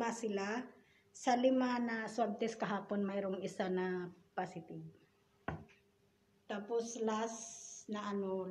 5 sila. Sa 5 na swab test kahapon, mayroong isa na positive. Tapos last na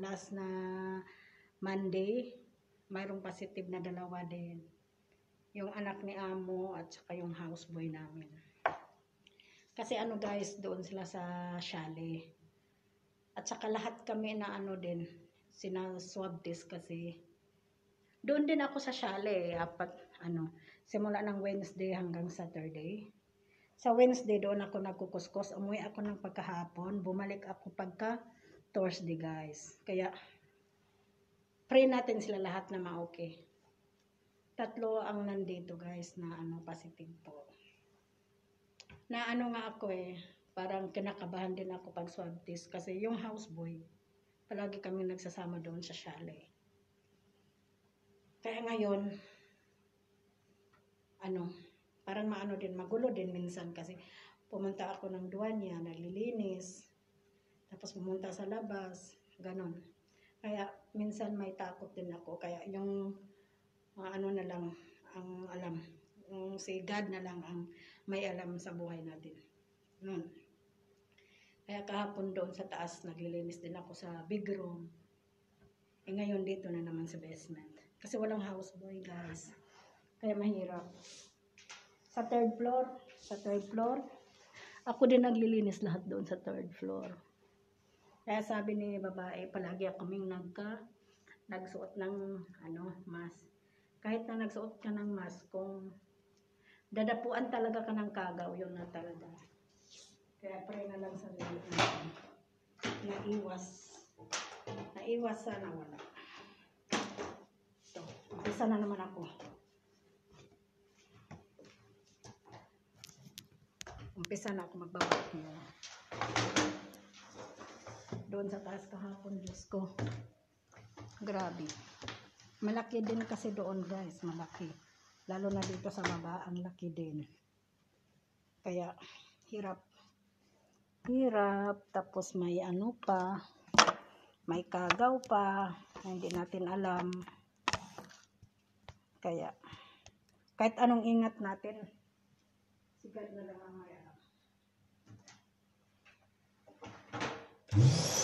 Monday, mayroong positive na 2 din. Yung anak ni Amo at saka yung houseboy namin. Kasi guys, doon sila sa chalet. At saka lahat kami na din, swab test kasi. Doon din ako sa chalet, simula ng Wednesday hanggang Saturday. Sa Wednesday doon ako nagkukuskos, umuwi ako ng pagkahapon, bumalik ako pagka Thursday guys. Kaya pray natin sila lahat na ma-okay. 3 ang nandito guys na positive po. Na nga ako parang kinakabahan din ako pag swab test kasi yung houseboy, palagi kami nagsasama doon sa chalet. Kaya ngayon, parang magulo din minsan kasi pumunta ako ng duwanya, naglilinis, tapos pumunta sa labas, ganon. Kaya minsan may takot din ako, kaya yung na lang ang alam, yung si God na lang ang may alam sa buhay natin. Ganon. Kaya kahapon doon sa taas, naglilinis din ako sa big room. Ngayon dito na naman sa basement. Kasi walang houseboy guys. Kaya mahirap. Sa third floor, ako din naglilinis lahat doon sa 3rd floor. Kaya sabi ni babae, palagi kaming nagsuot ng mask. Kahit na nagsuot ka ng mask, kung dadapuan talaga ka ng kagaw, yun na talaga. Kaya pray na lang sa Lord na iwas sana wala. Ito, umpisa na naman ako. Umpisa na ako magbabak niyo. Doon sa taas kahapon, Diyos ko. Grabe. Malaki din kasi doon guys, malaki. Lalo na dito sa baba, ang laki din. Kaya, hirap. Tapos may pa, may kagaw pa, hindi natin alam. Kaya, kahit anong ingat natin, sigad na lang ang may alam.